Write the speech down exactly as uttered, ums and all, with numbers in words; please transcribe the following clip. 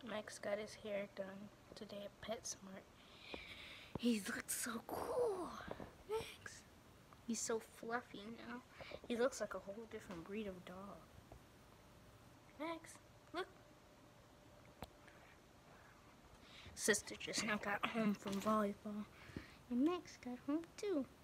Max got his hair done today at PetSmart. He looks so cool. Max. He's so fluffy now. He looks like a whole different breed of dog. Max, look. Sister just now got home from volleyball. And Max got home too.